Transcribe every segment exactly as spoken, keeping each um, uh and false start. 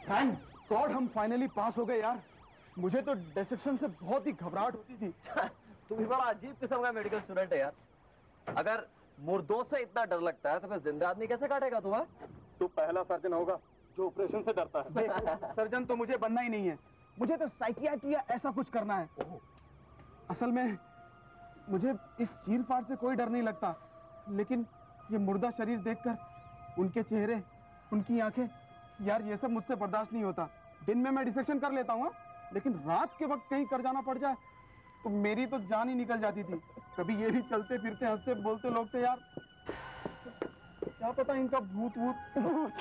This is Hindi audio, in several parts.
थैंक गॉड हम फाइनली पास हो गए यार। मुझे तो डिसेक्शन से बहुत ही घबराहट होती थी। तू भी बड़ा अजीब किस्म का मेडिकल स्टूडेंट है यार। अगर मुर्दों से इतना डर लगता है तो फिर जिंदा आदमी कैसे काटेगा तू? तू पहला सर्जन होगा जो ऑपरेशन से डरता है। सर्जन तो मुझे बनना ही नहीं है, मुझे तो साइकियाट्री या ऐसा कुछ करना है। असल में मुझे इस चीर फाड़ से कोई डर नहीं लगता, लेकिन ये मुर्दा शरीर देखकर, उनके चेहरे, उनकी आंखें, यार ये सब मुझसे बर्दाश्त नहीं होता। दिन में मैं डिसेक्शन कर लेता हूँ, लेकिन रात के वक्त कहीं कर जाना पड़ जाए तो मेरी तो जान ही निकल जाती थी। कभी ये भी चलते फिरते हंसते बोलते लोग थे यार, क्या पता इनका भूत वूत।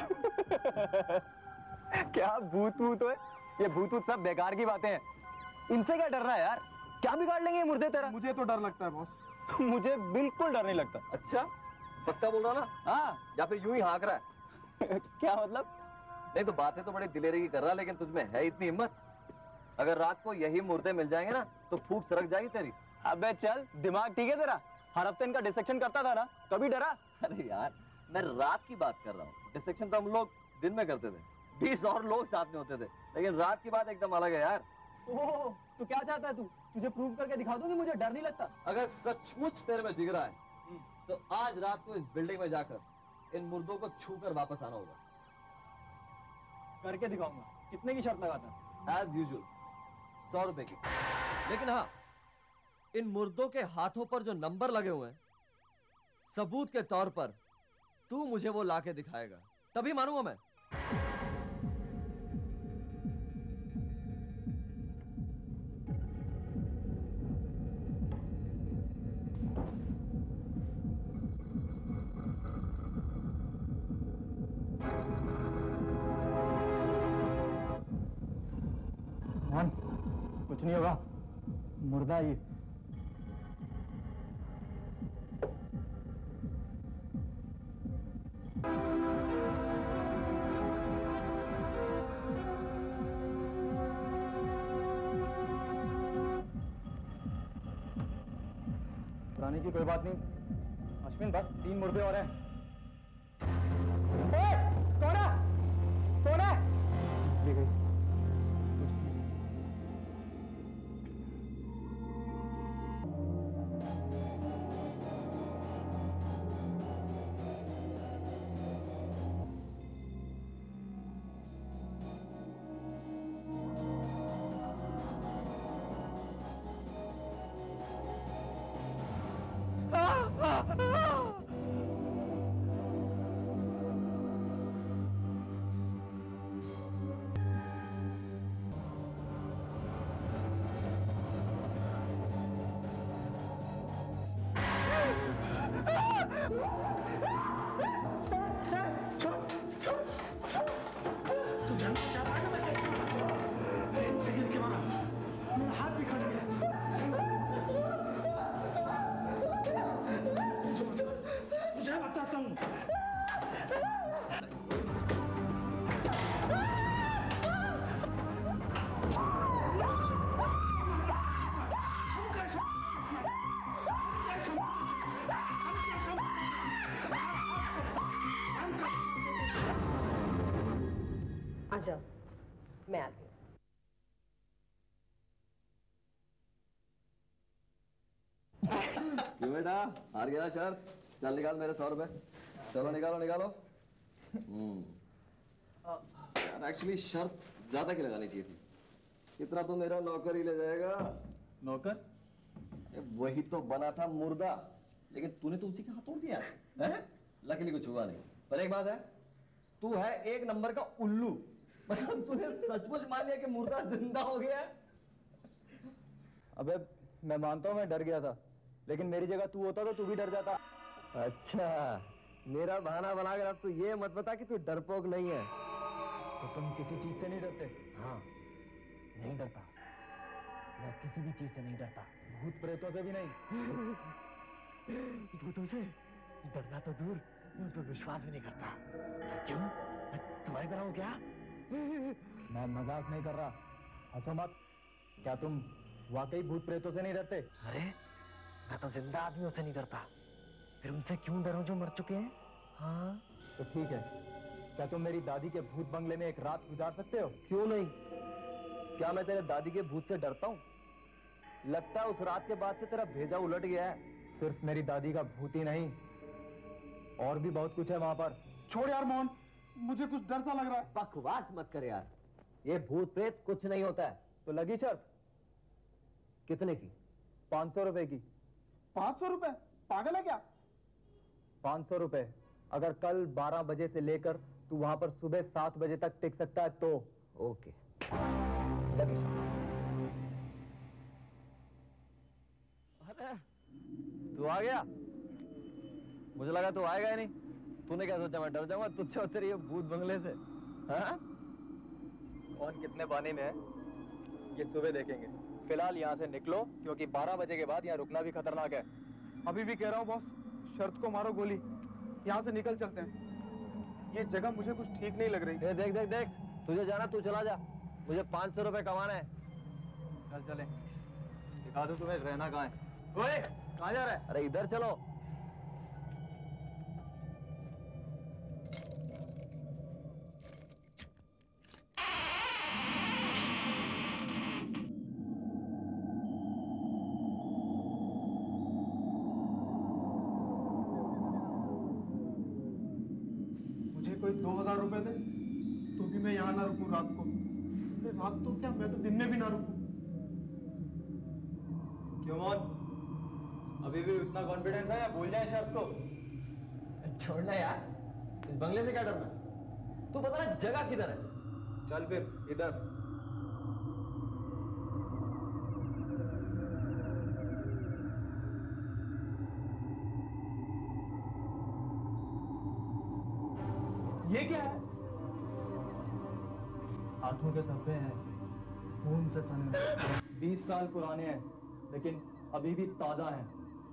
क्या भूत वूत है? ये भूत वूत सब बेकार की बातें हैं। इनसे क्या डर रहा है यार? क्या बिगाड़ लेंगे ये मुर्दे तेरा? मुझे तो डर लगता है बॉस। मुझे बिल्कुल डर नहीं लगता। अच्छा, पक्का बोल रहा ना? हाँ, या फिर यूं ही हाँक रहा है? क्या मतलब? नहीं तो बातें तो बड़ी दिलेरी की कर रहा, लेकिन तुझमें है इतनी हिम्मत? अगर रात को यही मुर्दे मिल जाएंगे ना तो फूंक सरक जाएगी तेरी। अबे चल, दिमाग ठीक है तेरा? हर हफ्ते इनका डिसेक्शन करता था ना, कभी डरा? अरे यार, मैं रात की बात कर रहा हूँ। डिसेक्शन तो हम लोग दिन में करते थे, बीस और लोग साथ में होते थे, लेकिन रात की बात एकदम अलग है यार। ओह, तो क्या चाहता है तू? तुझे प्रूव करके दिखा दूं कि मुझे डर नहीं लगता। अगर सचमुच तेरे में जिगरा है तो आज रात को इस बिल्डिंग में जाकर इन मुर्दों को छूकर वापस आना होगा। करके दिखाऊंगा। कितने की शर्त लगाता? एज यूजुअल सौ रुपए की। लेकिन हाँ, इन मुर्दों के हाथों पर जो नंबर लगे हुए हैं, सबूत के तौर पर तू मुझे वो लाके दिखाएगा, तभी मानूंगा मैं। कुछ नहीं होगा, मुर्दा ही। पुराने की कोई बात नहीं अश्विन, बस तीन मुर्दे और हैं। कौन है? कौन है? आ जाओ, मैं आती हूँ। क्यों बेटा, हार गया शर्त? चल निकाल मेरे सौ रुपए। चलो निकालो निकालो। हम्म यार, एक्चुअली शर्त ज्यादा की लगानी चाहिए थी। इतना तो मेरा नौकर ही ले जाएगा। नौकर? वही तो बना था मुर्दा, लेकिन तूने तो उसी का हाथ तोड़ दिया है? लकीली कुछ हुआ नहीं। पर एक बात है, तू है एक नंबर का उल्लू। मतलब तूने सचमुच मान लिया कि मुर्दा जिंदा हो गया है? अबे मैं मानता हूँ मैं डर गया था, लेकिन मेरी जगह तू होता तो तू भी डर जाता। अच्छा, मेरा बहाना बनाकर अब तू ये मत बता कि तू डरपोक नहीं है। तो तुम किसी चीज से नहीं डरते? हाँ, नहीं डरता। मैं किसी भी चीज से नहीं डरता। भूत प्रेतों से भी नहीं? भूतों से डरना तो दूर, मैं उन पर विश्वास भी नहीं करता। क्यों? मैं तुम्हारी तरह हूँ क्या? मैं मजाक नहीं कर रहा, हंसो मत। क्या तुम वाकई भूत प्रेतों से नहीं डरते? अरे मैं तो जिंदा आदमियों से नहीं डरता, फिर उनसे क्यों डरूं जो मर चुके हैं? हाँ तो ठीक है, क्या तुम मेरी दादी के भूत बंगले में एक रात गुजार सकते हो? क्यों नहीं? क्या मैं तेरे दादी के भूत से डरता हूँ? लगता है उस रात के बाद से तेरा भेजा उलट गया है। सिर्फ मेरी दादी का भूत ही नहीं, और भी बहुत कुछ है वहां पर। छोड़ यार मोहन, मुझे कुछ डर सा लग रहा है। बकवास मत कर यार, ये भूत प्रेत कुछ नहीं होता है। तो लगी शर्त? कितने की? पांच सौ रुपए की। पांच सौ रुपए? पागल है क्या? पांच सौ रुपए अगर कल बारह बजे से लेकर तू वहां पर सुबह सात बजे तक टिक सकता है तो। ओके, लगी शर्त। अरे तू आ गया? मुझे लगा तू आएगा ही नहीं। तूने क्या सोचा मैं डर जाऊंगा तुझसे और तेरे ये भूत बंगले से? हाँ? कौन कितने पानी में है ये सुबह देखेंगे। फिलहाल यहाँ से निकलो, क्योंकि बारह बजे के बाद यहाँ रुकना भी खतरनाक है। अभी भी कह रहा हूँ बॉस, शर्त को मारो गोली, यहाँ से निकल चलते हैं। ये जगह मुझे कुछ ठीक नहीं लग रही। ए, देख देख देख, तुझे जाना तू चला जा, मुझे पांच सौ रुपए कमाना है। चल चले, दिखा दो तुम्हें रहना कहाँ है। ओए, कहाँ जा रहा है? अरे इधर चलो। मुझे कोई दो हजार रुपए दे तो भी मैं यहाँ ना रुकूं रात को। अरे रात तो क्या, मैं तो दिन में भी ना रुकूं। क्यों मोहन, अभी भी उतना कॉन्फिडेंस है या भूल जाए शर्त को? छोड़ना यार, इस बंगले से क्या डरना? तू पता ना जगह किधर है? चल फिर इधर। ये क्या है? हाथों के धब्बे हैं, खून से सने हुए। बीस साल पुराने हैं, लेकिन अभी भी ताजा हैं।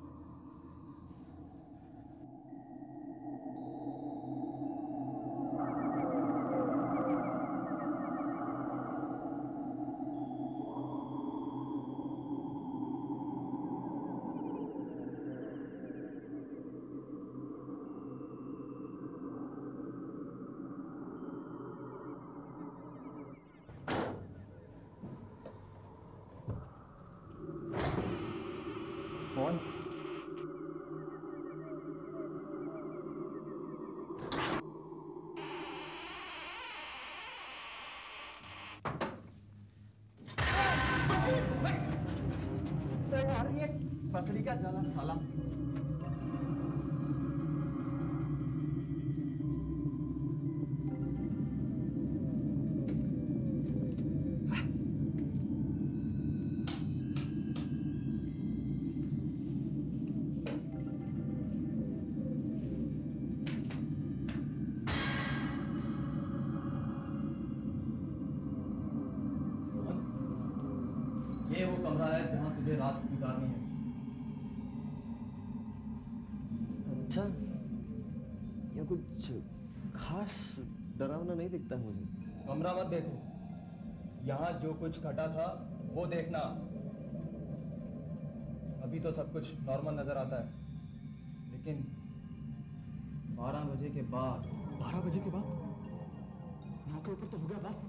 कौन? यार ये बकरी का जाला साला। ये वो कमरा है जहां तुझे रात गुजारनी है। अच्छा, ये कुछ खास डरावना नहीं दिखता है मुझे। कमरा मत देखो, यहाँ जो कुछ घटा था वो देखना। अभी तो सब कुछ नॉर्मल नजर आता है, लेकिन बारह बजे के बाद। बारह बजे के बाद यहाँ के ऊपर तो हो गया बस।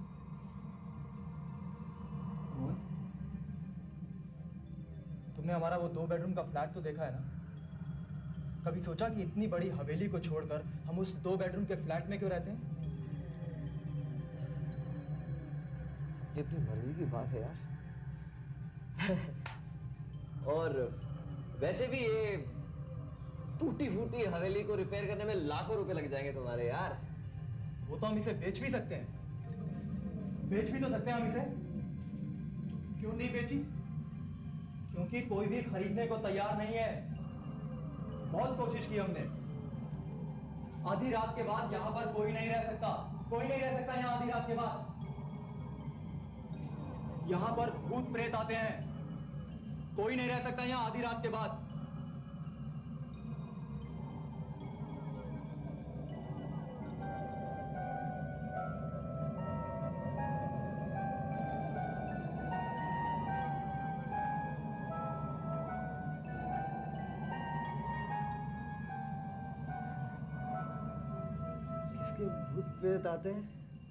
मोहन, तुमने हमारा वो दो बेडरूम का फ्लैट तो देखा है ना? कभी सोचा कि इतनी बड़ी हवेली को छोड़कर हम उस दो बेडरूम के फ्लैट में क्यों रहते हैं? ये अपनी मर्जी की बात है यार। और वैसे भी ये टूटी फूटी हवेली को रिपेयर करने में लाखों रुपए लग जाएंगे तुम्हारे यार। वो तो हम इसे बेच भी सकते हैं, बेच भी तो सकते हैं हम इसे। क्यों नहीं बेची? क्योंकि कोई भी खरीदने को तैयार नहीं है। बहुत कोशिश की हमने। आधी रात के बाद यहाँ पर कोई नहीं रह सकता, कोई नहीं रह सकता यहाँ आधी रात के बाद। यहाँ पर भूत प्रेत आते हैं, कोई नहीं रह सकता यहाँ आधी रात के बाद। के भूत प्रेत आते हैं?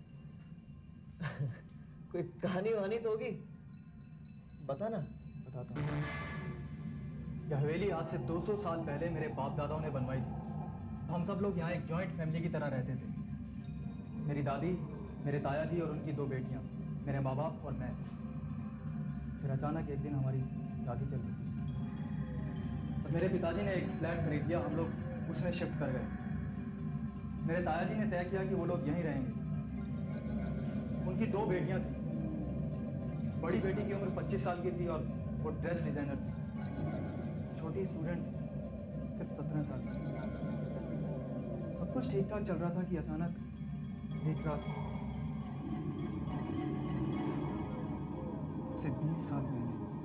कोई कहानी वहानी तो होगी, बता ना। बताता हूँ। यह हवेली आज से दो सौ साल पहले मेरे बाप दादाओं ने बनवाई थी। हम सब लोग यहाँ एक जॉइंट फैमिली की तरह रहते थे। मेरी दादी, मेरे ताया जी और उनकी दो बेटियाँ, मेरे माँ बाप और मैं। फिर अचानक एक दिन हमारी दादी चल बसी और मेरे पिताजी ने एक फ्लैट खरीद लिया। हम लोग उसमें शिफ्ट कर गए। मेरे ताया जी ने तय किया कि वो लोग यहीं रहेंगे। उनकी दो बेटियां थी। बड़ी बेटी की उम्र पच्चीस साल की थी और वो ड्रेस डिजाइनर थी। छोटी स्टूडेंट सिर्फ सत्रह साल की। सब कुछ ठीक ठाक चल रहा था कि अचानक एक रात से बीस साल पहले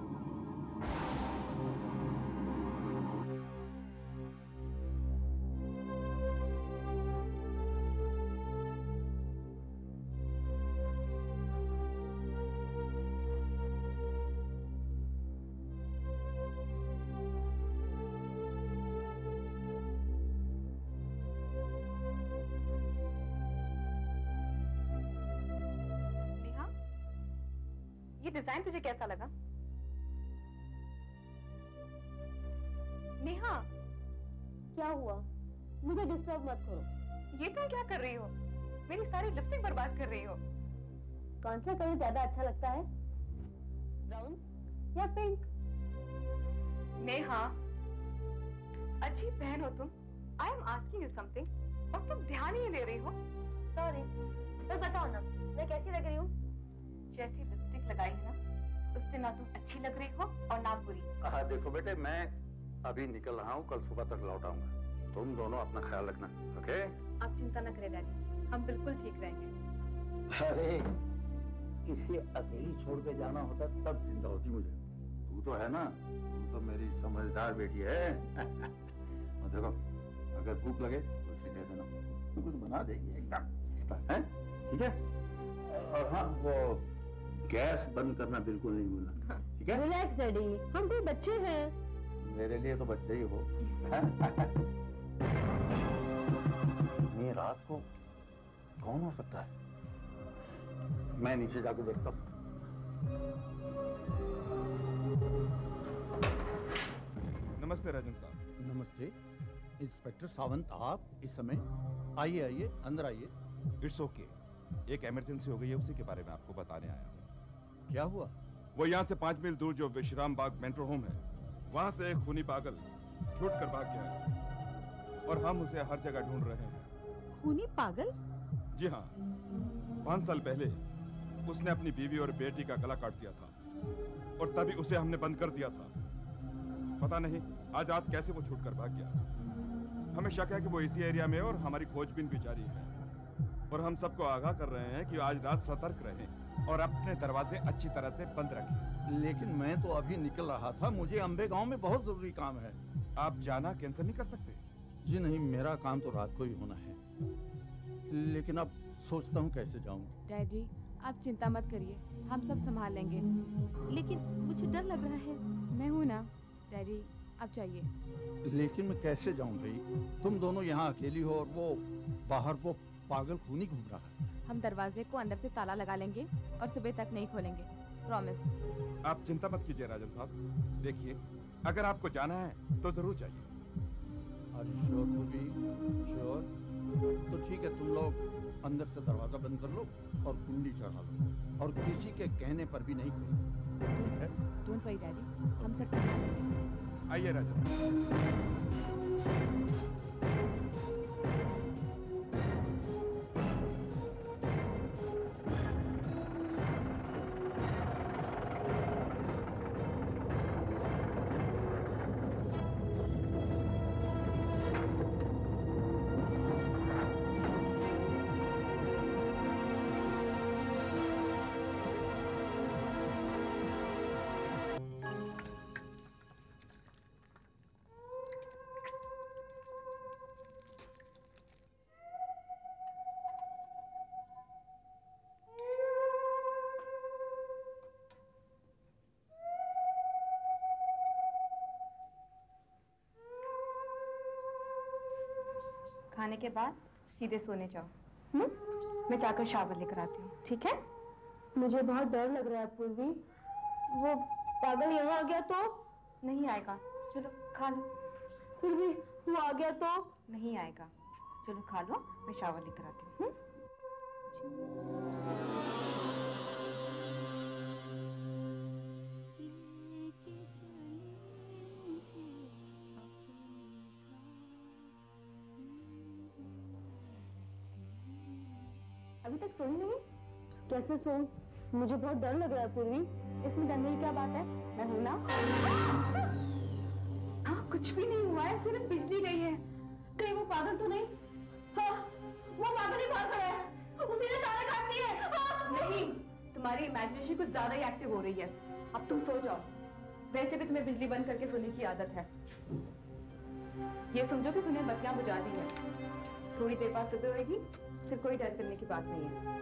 डिजाइन तुझे कैसा लगा? नेहा, क्या हुआ? मुझे डिस्टर्ब मत करो। ये तुम क्या कर रही हो? मेरी सारी लिपस्टिक बर्बाद कर रही हो। कौन सा कलर ज्यादा अच्छा लगता है, ब्राउन या पिंक? नेहा, अजीब बहन हो तुम। I am asking you something और तुम ध्यान ही नहीं दे रही हो। सॉरी, तो बताओ ना मैं कैसी लग रही हूँ? जैसी लिपस्टिक लगाई है ना, उससे ना तुम अच्छी लग रही हो और ना बुरी। हाँ देखो बेटे, मैं अभी निकल रहा हूँ, कल सुबह तक लौट आऊंगा। तुम दोनों अपना ख्याल रखना, ओके? आप चिंता न करें डैडी, हम बिल्कुल ठीक रहेंगे। अरे इसे अकेली छोड़ के जाना होता तब चिंता होती मुझे। तू तो है ना, तू तो मेरी समझदार बेटी है। और देखो, अगर भूख लगे तो उसे दे देना, कुछ बना देगी एकदम, है? ठीक है? और हाँ, वो गैस बंद करना बिल्कुल नहीं भूलना, ठीक है? रिलैक्स डैडी, हम कोई बच्चे हैं। मेरे लिए तो बच्चे ही हो। इतनी रात को कौन हो सकता है? मैं नीचे जाके देखता हूँ। नमस्ते राजन साहब। नमस्ते इंस्पेक्टर सावंत, आप इस समय? आइए आइए, अंदर आइए। इट्स ओके, एक इमरजेंसी हो गई है, उसी के बारे में आपको बताने आया हूँ। क्या हुआ? वो यहाँ से पांच मील दूर जो विश्राम बाग मेट्रो होम है, वहाँ से एक खूनी पागल छूट कर भाग गया है और हम उसे हर जगह ढूंढ रहे हैं। खूनी पागल? जी हाँ, पाँच साल पहले उसने अपनी बीवी और बेटी का गला काट दिया था और तभी उसे हमने बंद कर दिया था। पता नहीं आज रात कैसे वो छूट कर भाग गया। हमें शक है कि वो इसी एरिया में और हमारी खोजबीन भी जारी है और हम सबको आगाह कर रहे हैं कि आज रात सतर्क रहें और अपने दरवाजे अच्छी तरह से बंद रखें। लेकिन मैं तो अभी निकल रहा था, मुझे अंबे गांव में बहुत जरूरी काम है। आप जाना कैंसिल नहीं कर सकते? जी नहीं, मेरा काम तो रात को ही होना है, लेकिन अब सोचता हूँ कैसे जाऊँ। डैडी आप चिंता मत करिए, हम सब संभाल लेंगे। लेकिन मुझे डर लग रहा है। मैं हूँ ना डैडी, आप जाइए। लेकिन मैं कैसे जाऊँ भाई? तुम दोनों यहाँ अकेली हो और वो बाहर वो पागल खूनी घूम रहा है। हम दरवाजे को अंदर से ताला लगा लेंगे और सुबह तक नहीं खोलेंगे, प्रॉमिस। आप चिंता मत कीजिए राजन साहब। देखिए, अगर आपको जाना है तो जरूर जाइए। Sure to be sure? तो ठीक है, तुम लोग अंदर से दरवाजा बंद कर लो और कुंडी चढ़ा लो और किसी के कहने पर भी नहीं खोलो, ठीक है? डोंट वरी डैडी, हम सब संभाल लेंगे। आइए राजन साहब। खाने के बाद सीधे सोने जाओ। हम्म? मैं जाकर शावर लेकर आती हूँ, ठीक है? मुझे बहुत डर लग रहा है पूर्वी। वो पागल यहाँ आ गया तो? नहीं आएगा, चलो खा लो। फिर भी वो आ गया तो? नहीं आएगा, चलो खा लो, मैं शावर लेकर आती हूँ। अभी तक सोई नहीं? कैसे सो? मुझे बहुत डर लग रहा है पूर्वी। इसमें डरने की क्या बात है? मैं हूं ना। हाँ, कुछ भी नहीं हुआ है, सिर्फ बिजली गई है। कहीं वो पागल तो नहीं? हाँ, वो पागल ही बाहर खड़ा है। उसी ने तारे काट दिए। हाँ। नहीं, तुम्हारी इमेजिनेशन कुछ ज्यादा ही एक्टिव हो रही है। अब तुम सो जाओ। वैसे भी तुम्हें बिजली बंद करके सोने की आदत है। ये समझो कि तुमने बत्तियां बुझा दी है। थोड़ी देर बाद सुबह होगी, फिर कोई डर करने की बात नहीं है।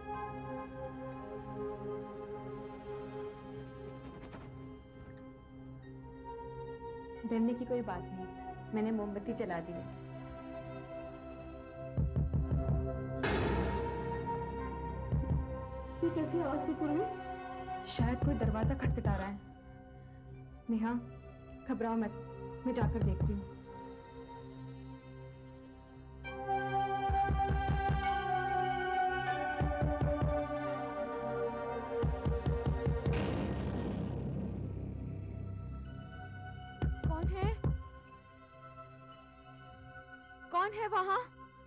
डरने की कोई बात नहीं, मैंने मोमबत्ती जला दी है। ये कैसी आवाज थी पूर्वी? शायद कोई दरवाजा खटखटा रहा है। नेहा, घबराओ मत, मैं जाकर देखती हूँ। कौन है? कौन है वहां?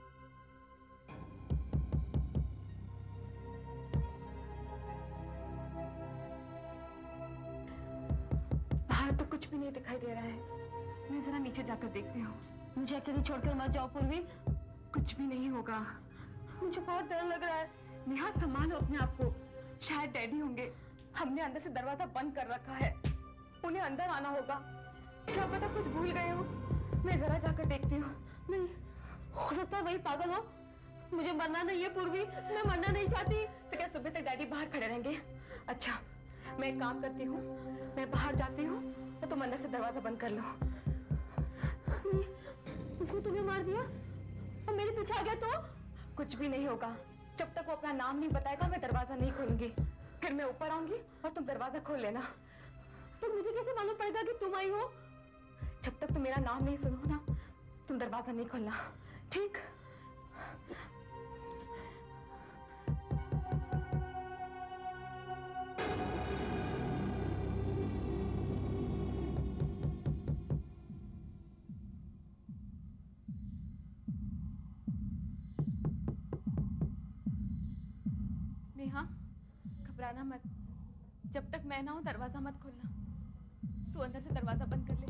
बाहर तो कुछ भी नहीं दिखाई दे रहा है। मैं जरा नीचे जाकर देखती हूँ। मुझे अकेली छोड़कर मत जाओ पूर्वी। कुछ भी नहीं होगा। मुझे बहुत डर लग रहा है। नेहा, संभालो अपने आप को। शायद डैडी होंगे। हमने अंदर से दरवाजा बंद कर रखा है। उन्हें अंदर आना होगा। क्या पता कुछ भूल गए हो। मैं जरा जाकर देखती हूँ। नहीं, हो सकता है वही पागल हो। मुझे मरना नहीं है पूर्वी, मैं मरना नहीं चाहती। तो क्या सुबह तक डैडी बाहर खड़े रहेंगे? अच्छा, मैं एक काम करती हूँ, मैं बाहर जाती हूँ तो तुम अंदर से दरवाजा बंद कर लो। उसको तुम्हें मार दिया और मेरे पीछे आ गया तो? कुछ भी नहीं होगा। जब तक वो अपना नाम नहीं बताएगा मैं दरवाजा नहीं खोलूंगी। फिर मैं ऊपर आऊंगी और तुम दरवाजा खोल लेना। तो मुझे कैसे मालूम पड़ेगा कि तुम आई हो? जब तक तुम मेरा नाम नहीं सुनो ना, तुम दरवाजा नहीं खोलना, ठीक? नेहा, घबराना मत। जब तक मैं ना हूं दरवाजा मत खोलना। तू अंदर से दरवाजा बंद कर ले।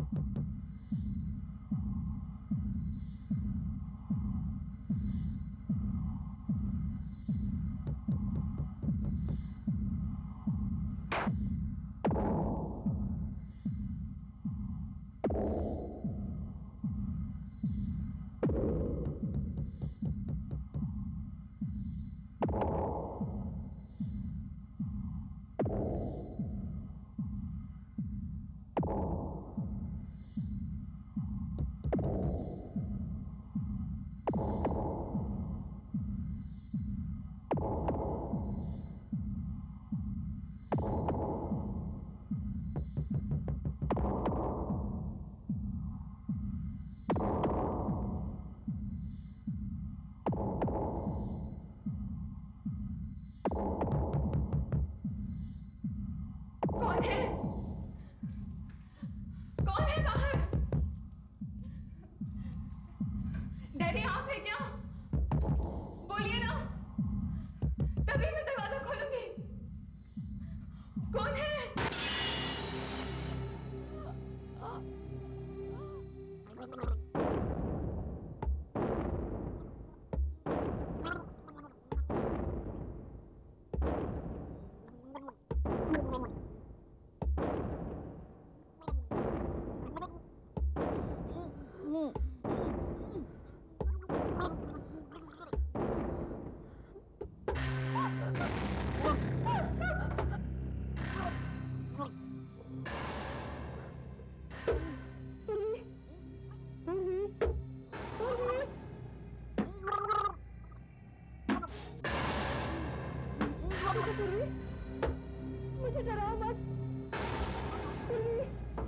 पूर्वी, मुझे डराओ मत। पूर्वी,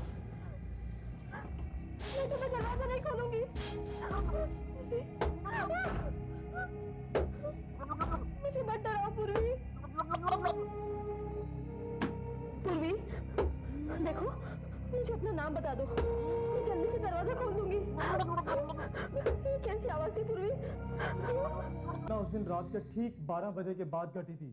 मैं तुम्हें दरवाजा नहीं खोलूंगी। मुझे मत डराओ पूर्वी। पूर्वी, देखो, मुझे अपना नाम बता दो, मैं जल्दी से दरवाजा खोल दूंगी। कैसी आवाज थी पूर्वी? उस दिन रात के ठीक बारह बजे के बाद घटी थी।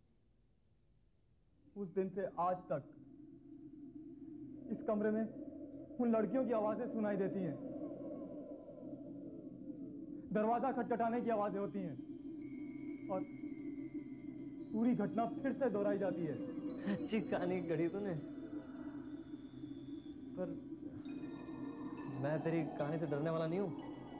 उस दिन से आज तक इस कमरे में उन लड़कियों की आवाजें सुनाई देती हैं, दरवाजा खटखटाने की आवाजें होती हैं और पूरी घटना फिर से दोहराई जाती है। अच्छी कहानी गढ़ी तूने, पर मैं तेरी कहानी से डरने वाला नहीं हूं।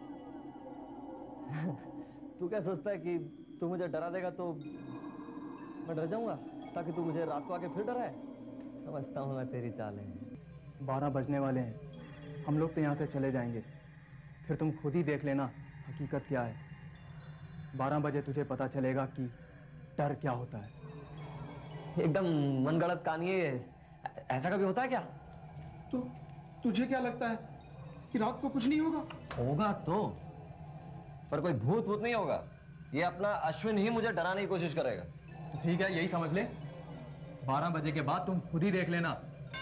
तू क्या सोचता है कि तू मुझे डरा देगा तो मैं डर जाऊंगा ताकि तू मुझे रात को आके फिर डराए? समझता हूं मैं तेरी चालें। बारह बजने वाले हैं, हम लोग तो यहाँ से चले जाएंगे, फिर तुम खुद ही देख लेना हकीकत क्या है। बारह बजे तुझे पता चलेगा कि डर क्या होता है। एकदम मनगढ़ंत कहानी है, ऐसा कभी होता है क्या? तो तुझे क्या लगता है कि रात को कुछ नहीं होगा? होगा तो, पर कोई भूत भूत नहीं होगा। ये अपना अश्विन ही मुझे डराने की कोशिश करेगा। तो ठीक है, यही समझ ले, बारह बजे के बाद तुम खुद ही देख लेना।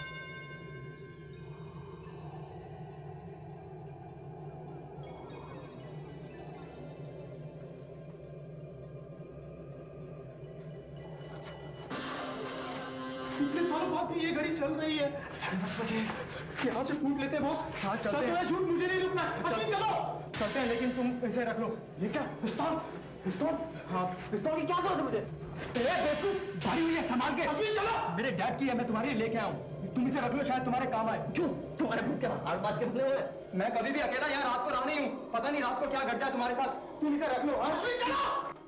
इतने सालों बाद भी ये घड़ी चल रही है। साढ़े दस बजे यहाँ से फूट लेते हैं बॉस। हाँ, चलते सच हैं। है झूठ मुझे नहीं रुकना। अश्विन चलो। चलते हैं, लेकिन तुम इसे रख लो। ये क्या पिस्तौल? पिस्तौल? हाँ, पिस्तौल की क्या जरूरत है मुझे? ए, बेवकूफ, भारी हुई है, संभाल के। अश्विन चलो। मेरे डैड की है, मैं तुम्हारे लिए लेके आऊं। तुम इसे रख लो, शायद तुम्हारे काम आए। क्यों? तुम्हारे भूत क्या हार्ड मास के बने हुए? मैं कभी भी अकेला यहाँ रात को रहा नहीं हूँ। पता नहीं रात को क्या घट जाए तुम्हारे साथ। तुम इसे रख लो। हाँ? अश्विन चलो।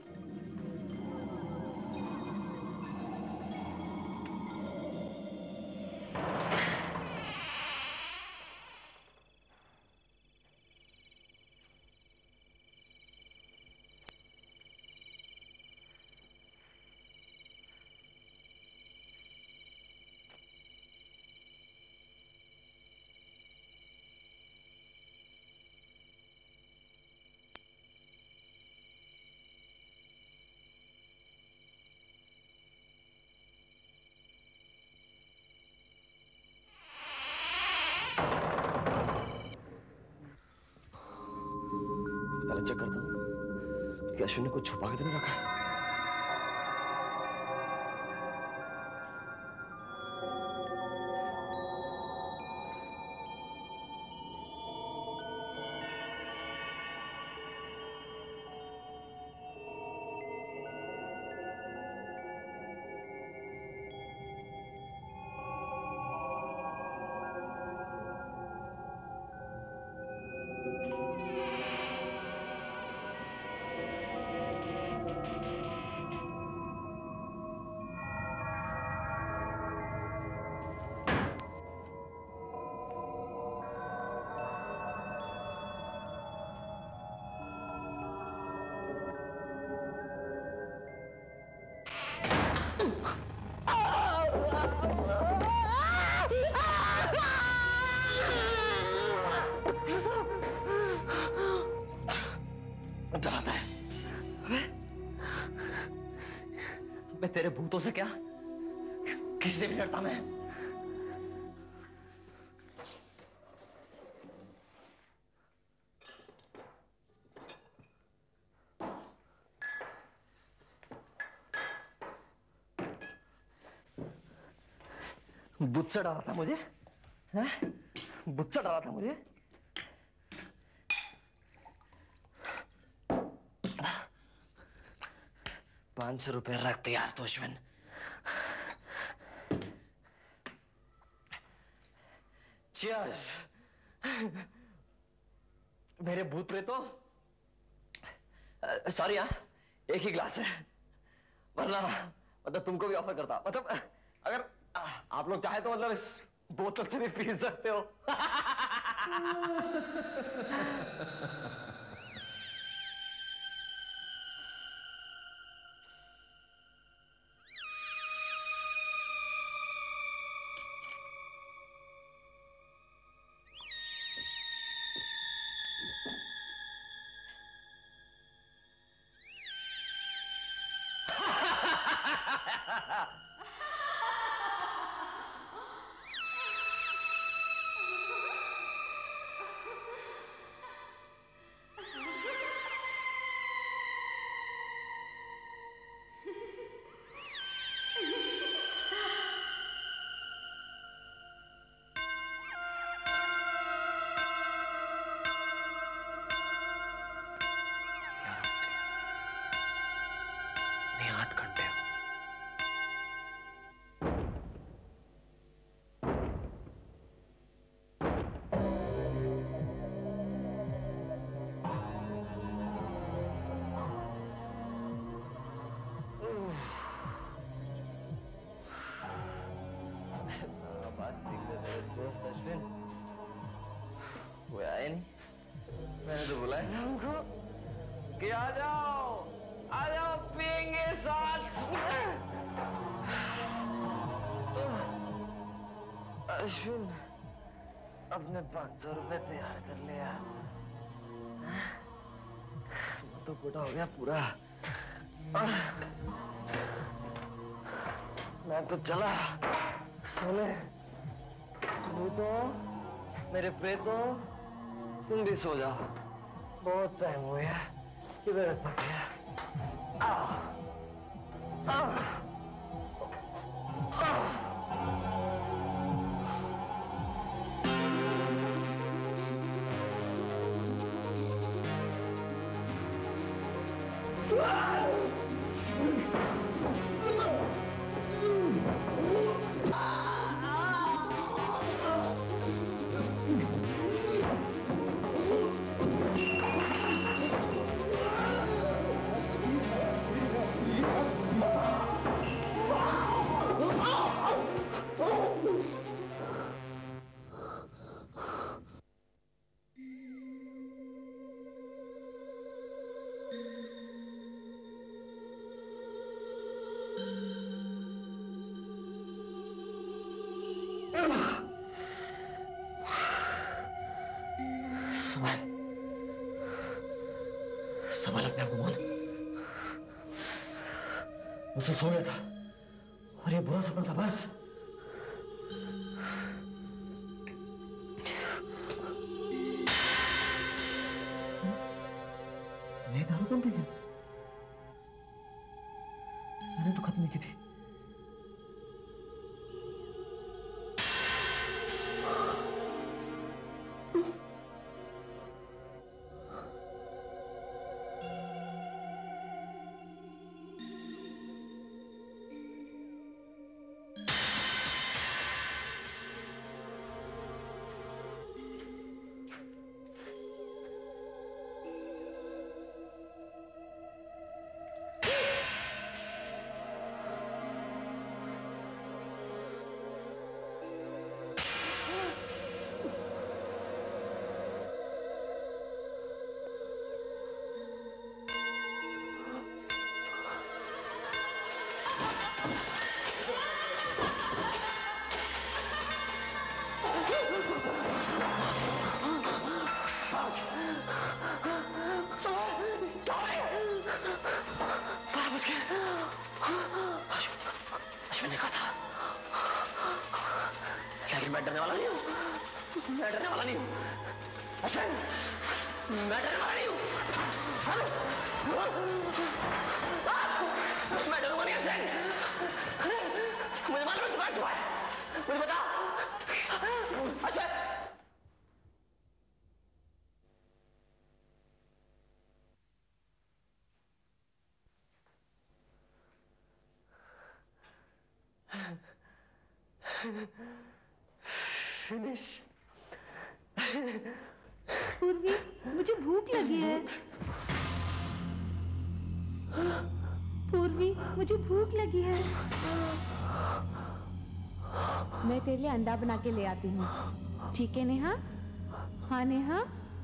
चेक करता हूँ कि अश्विन ने कुछ छुपा के तो नहीं रखा है। डराता है। मैं तेरे भूतों से क्या, किसी से भी डरता मैं। बुच्चा डरा था मुझे, हैं? बुच्चा डरा था मुझे। पांच सौ रुपए रख तैयार तो अश्विन। Cheers। मेरे भूत प्रेतों, सॉरी हाँ, एक ही ग्लास है, वरना मतलब तुमको भी ऑफर करता। मतलब अगर आप लोग चाहे तो मतलब इस बोतल से भी पी सकते हो। कोई आया नहीं। मैंने तो बुलाया था उनको कि आ जाओ आ जाओ पिएंगे साथ। अश्विन अपने पाँच सौ रुपए तैयार कर लिया। तो बूढ़ा हो गया पूरा। मैं तो चला सोने। भूतो मेरे प्रेतो तुम भी सो जाओ, बहुत टाइम हो गया, किधर पक गया। आ, आ, आ। संभाल अपने आप को मोहन। मुझसे सो गया था और ये बुरा सपना था बस। मैं दारू कौन पी गया? मैंने तो खत्म नहीं की थी। मैं डरने वाला नहीं हूँ। मैं डरने वाला नहीं हूँ। अश्विन, मैं डरने वाला नहीं हूँ। मैं डरूंगा नहीं अश्विन। मुझे मालूम है तू कहाँ छुपा है। मुझे बता। अश्विन। फिनिश। पूर्वी, मुझे भूख लगी है। पूर्वी, मुझे भूख लगी है। मैं तेरे लिए अंडा बना के ले आती हूँ। ठीक है नेहा? हाँ नेहा?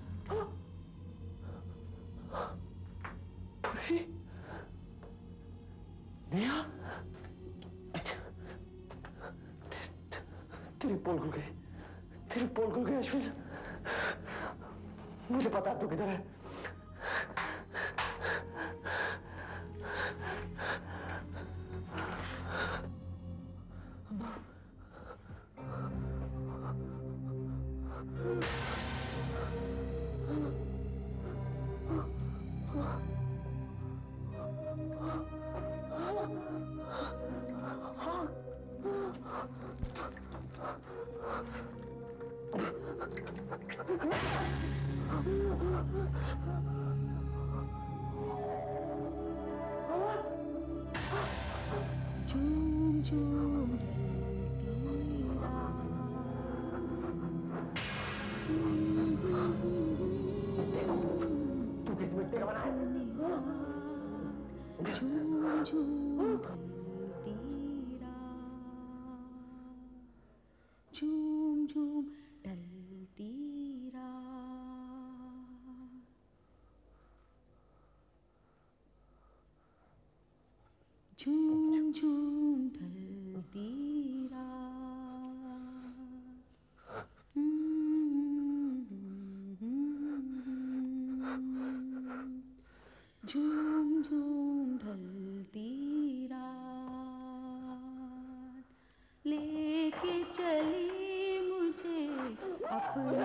पूर्वी? नेहा? तेरी पोल खुल गई। तेरी पोल खुल गई अश्विन। मुझे पता है तू किधर है। झूम झूम ढलती रात, झूम झूम ढलती रात, झूम झूम ढलती रात, झूम झूम ढलती रात, लेके चली मुझे अपना।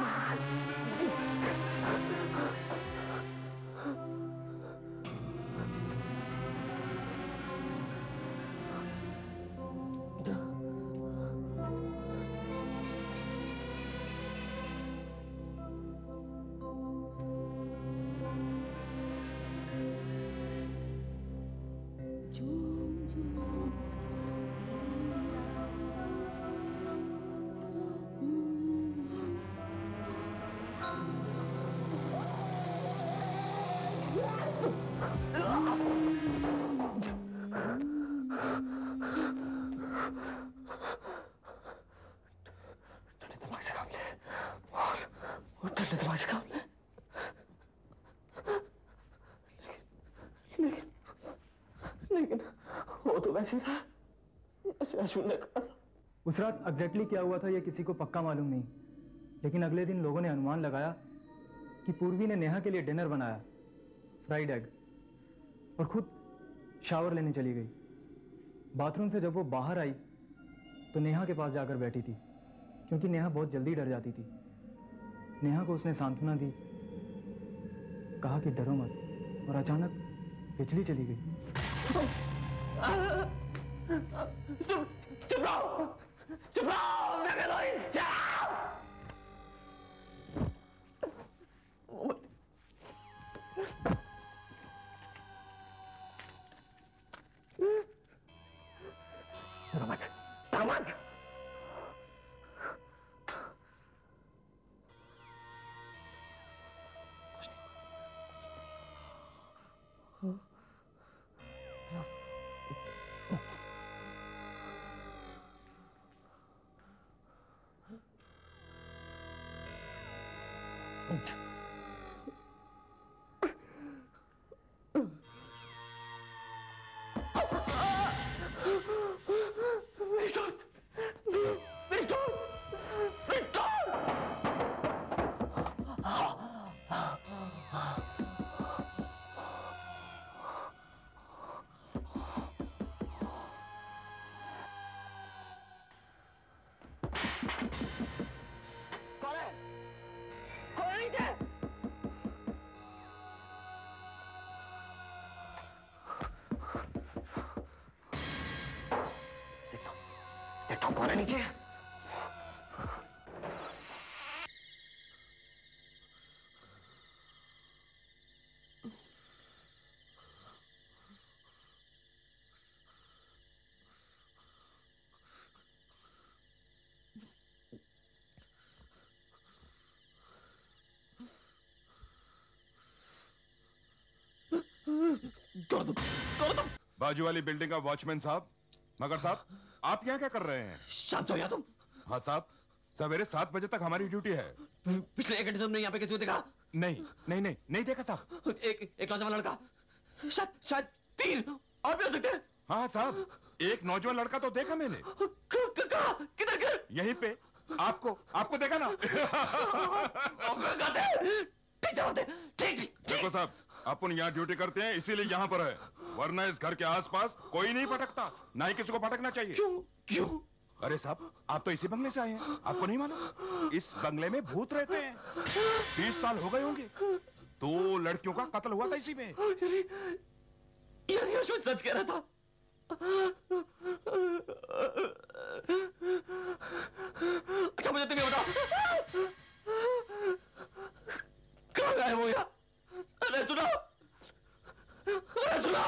उस रात एग्जैक्टली क्या हुआ था ये किसी को पक्का मालूम नहीं, लेकिन अगले दिन लोगों ने अनुमान लगाया कि पूर्वी ने नेहा के लिए डिनर बनाया, फ्राइड एग, और खुद शावर लेने चली गई। बाथरूम से जब वो बाहर आई तो नेहा के पास जाकर बैठी थी, क्योंकि नेहा बहुत जल्दी डर जाती थी। नेहा को उसने सांत्वना दी, कहा कि डरो मत, और अचानक बिजली चली गई। चुप चुप रहो, चुप रहो, मैं कह रहा हूँ डरो मत, डरो मत। कौन है नीचे? बाजू वाली बिल्डिंग का वॉचमैन साहब, मगर साहब आप यहाँ क्या कर रहे हैं? शाम सोया तुम? हाँ साहब, सवेरे सात बजे तक हमारी ड्यूटी है। पिछले एक घंटे से हमने यहाँ पे किसी को देखा? नहीं नहीं नहीं नहीं देखा साहब। एक एक नौजवान लड़का, शायद शायद तीन और भी हो सकते हैं। हाँ साहब, एक नौजवान लड़का तो देखा मैंने। कहाँ? किधर किधर? यहीं पे, आपको आपको देखा ना। देखो साहब, अपन यहाँ ड्यूटी करते हैं इसीलिए यहाँ पर है, वरना इस घर के आसपास कोई नहीं भटकता, ना ही किसी को भटकना चाहिए। क्यों? क्यों? अरे साहब, आप तो इसी बंगले से आए हैं, आपको नहीं मालूम? इस बंगले में भूत रहते हैं। बीस साल हो गए होंगे। दो लड़कियों का कत्ल हुआ था इसी में। यानी उसमें सच कह रहा था। अच्छा मुझे तुम ये बताओ, कहाँ गए वो यहाँ? अरे सुनो, अरे सुनो,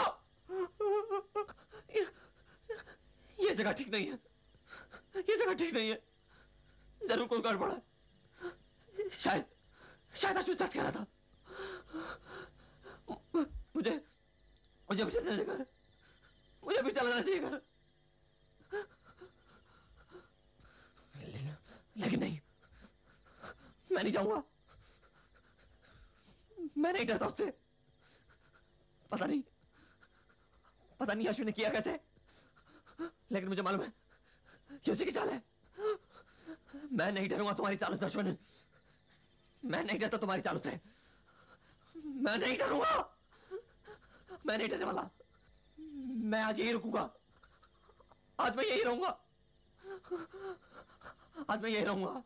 ये, ये जगह ठीक नहीं है, ये जगह ठीक नहीं है, जरूर कोई गड़बड़ है। शायद शायद आज मैं सच कह रहा था। मुझे मुझे भी चलना चाहिए घर, मुझे भी चला जाना चाहिए घर। लेकिन नहीं, मैं नहीं जाऊंगा। मैं नहीं डरता उससे। पता नहीं पता नहीं अश्विन ने किया कैसे, लेकिन मुझे मालूम है ये उसी की चाल है। मैं नहीं डरूंगा तुम्हारी चालों से अश्विन, मैं नहीं डरता तुम्हारी चालों से। मैं नहीं डरूंगा, मैं नहीं डरने वाला। मैं आज यही रुकूंगा, आज मैं यही रहूंगा, आज मैं यही रहूंगा,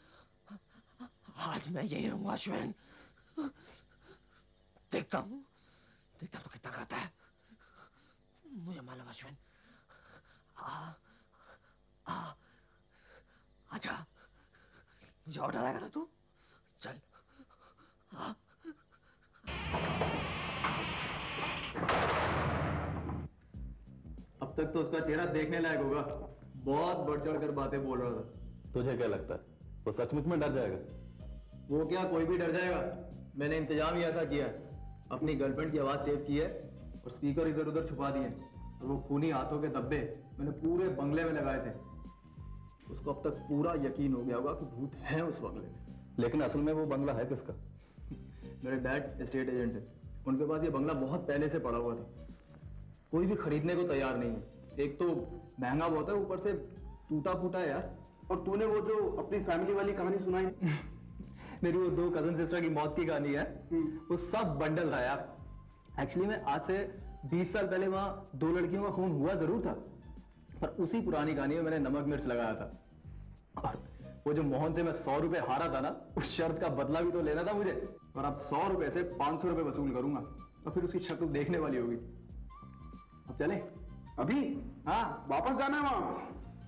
आज मैं यही रहूंगा अश्विन। देखता हूं देखता हूं तो कितना करता है, मुझे मालूम अश्विन। आ आ आजा, मुझे और डराएगा ना तू? चल आ। अब तक तो उसका चेहरा देखने लायक होगा, बहुत बढ़ चढ़ कर बातें बोल रहा था। तुझे क्या लगता है वो सचमुच में डर जाएगा? वो क्या, कोई भी डर जाएगा। मैंने इंतजाम ही ऐसा किया है, अपनी गर्लफ्रेंड की आवाज टेप की है और स्पीकर इधर उधर छुपा दिए, और वो खूनी हाथों के धब्बे मैंने पूरे बंगले में लगाए थे। उसको अब तक पूरा यकीन हो गया होगा कि भूत है उस बंगले में। लेकिन असल में वो बंगला है किसका? मेरे डैड एस्टेट एजेंट है, उनके पास ये बंगला बहुत पहले से पड़ा हुआ था। कोई भी खरीदने को तैयार नहीं है। एक तो महंगा बहुत है, ऊपर से टूटा फूटा है यार। और तूने वो जो अपनी फैमिली वाली कहानी सुनाई मेरी वो दो कजन सिस्टर की मौत की कहानी है, वो सब बंडल था यार। एक्चुअली में आज से बीस साल पहले वहां दो लड़कियों का खून हुआ जरूर था, पर उसी पुरानी कहानी में मैंने नमक मिर्च लगाया था। और वो जो मोहन से मैं सौ रुपए हारा था ना, उस शर्त का बदला भी तो लेना था मुझे। और अब सौ रुपए से पांच सौ रुपए वसूल करूंगा, और फिर उसकी शक्ल देखने वाली होगी। अब चले? अभी? हाँ, वापस जाना है वहां?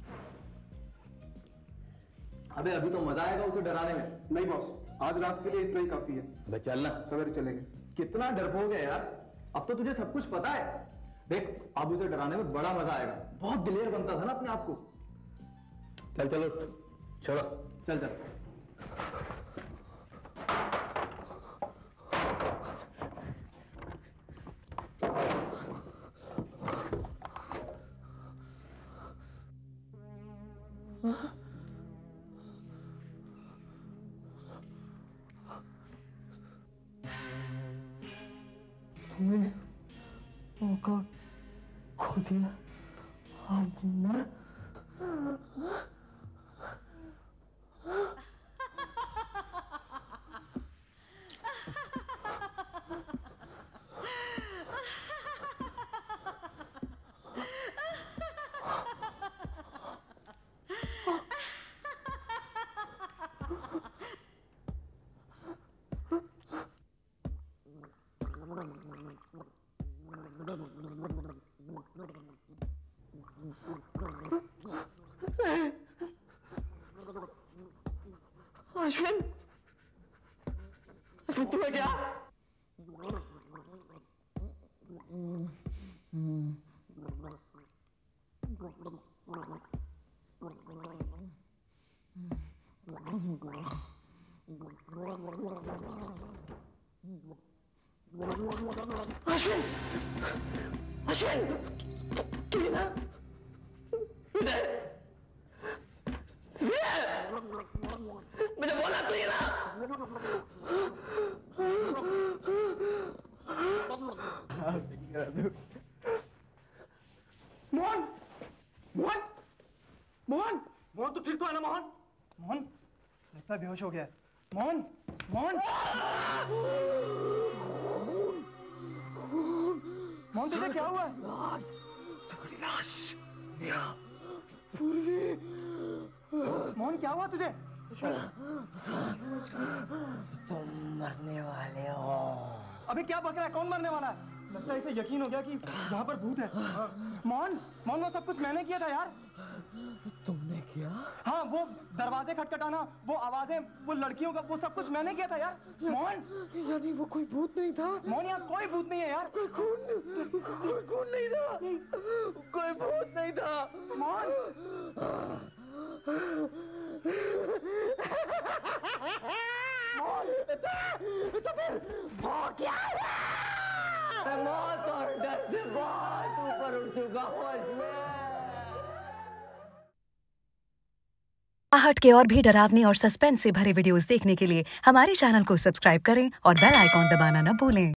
अबे अभी तो मजा आएगा उसे डराने में। नहीं बॉस, आज रात के लिए इतना ही काफी है। अबे चलना, सवेरे चलेंगे। कितना डरपोक है यार, अब तो तुझे सब कुछ पता है। देख, अब उसे डराने में बड़ा मजा आएगा। बहुत दिलेर बनता था ना अपने आप को। चल चलो छोड़ो, चल चल। तुमने मौका खो दिया, अब मर। अश्विन, अश्विन तुम्हें क्या? अश्विन, अश्विन, तू ये ना, इधर, मैंने बोला तो ये ना। मोहन, मोहन, मोहन, मोहन तो ठीक तो है ना मोहन? मोहन लगता है बेहोश हो गया है। मोहन, मोहन, मोहन तुझे क्या हुआ? पूर्वी, मोहन क्या हुआ तुझे? तुम मरने वाले हो। अभी क्या बक रहा है? कौन मरने वाला है? लगता है इसे यकीन हो गया कि यहाँ पर भूत है। मोहन, मोहन वो सब कुछ मैंने किया था यार। तुमने किया? हाँ, वो दरवाजे खटखटाना, वो आवाजें, वो लड़कियों का, वो सब कुछ मैंने किया था यार। मोहन, यानी वो कोई भूत नहीं था? मोहन यहाँ कोई भूत नहीं है यार। कोई खून, कोई खून नहीं था, कोई भूत नहीं था। मोहन, तो फिर वो क्या है? मौत और डर हद से बहुत ऊपर उठ चुका हूँ इसमें। आहट के और भी डरावनी और सस्पेंस से भरे वीडियोस देखने के लिए हमारे चैनल को सब्सक्राइब करें और बेल आइकॉन दबाना न भूलें।